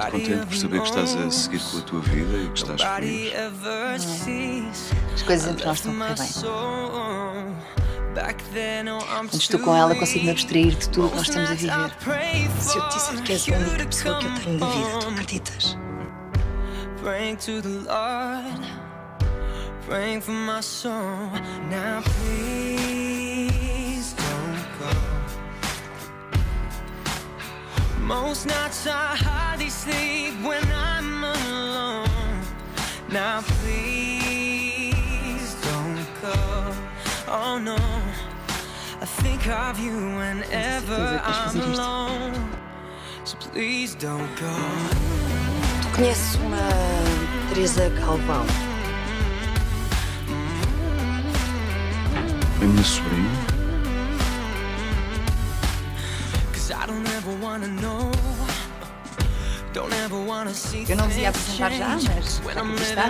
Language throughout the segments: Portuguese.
muito contente por saber que estás a seguir com a tua vida e que estás feliz. As coisas entre nós estão a correr bem. Quando estou com ela, consigo me abstrair de tudo o que nós estamos a viver. Se eu te disser que és a única pessoa que eu tenho na vida, tu acreditas? Praying for my soul. Now please don't go. Most nights I hardly sleep when I'm alone. Now please don't go. Oh no, I think of you whenever I'm alone. So please don't go. Tu conheces uma Teresa Galvão? A minha sobrinha? Eu não vos ia apresentar já, mas para conquistar.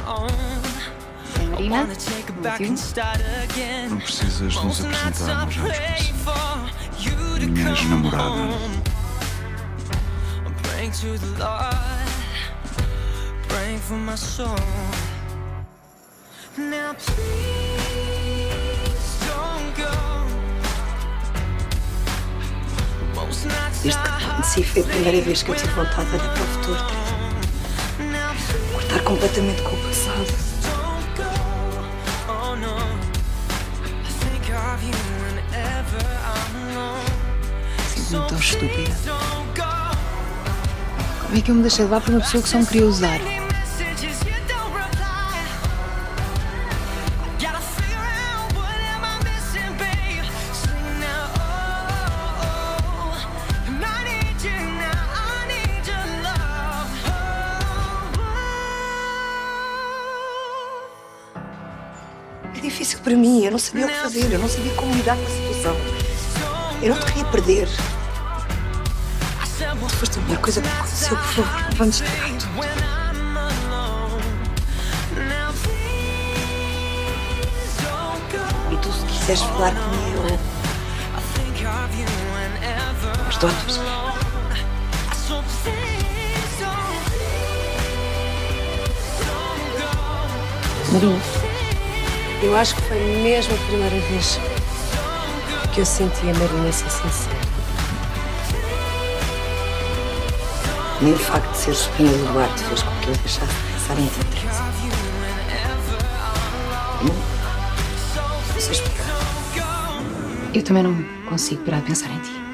É Marina, Matthew. Não precisas nos apresentar, nós já nos conhecemos. Minha ex-namorada. Now please don't go. Desde que te conheci foi a primeira vez que eu tive vontade de olhar para o futuro. Cortar completamente com o passado. Sinto-me tão estúpida. Como é que eu me deixei levar por uma pessoa que só me queria usar? É difícil para mim, eu não sabia o que fazer, eu não sabia como lidar com a situação. Eu não te queria perder. Tu foste a melhor coisa que me aconteceu, por favor, não vamos estragar tudo. E tu, se quiseres falar comigo, perdoa-te. Marina, eu acho que foi mesmo a primeira vez que eu senti a Marina ser sincera. Nem o facto de ser sobrinha do Duarte fez com que eu deixasse de pensar em ti, Teresa. Não sei explicar. Eu também não consigo parar de pensar em ti.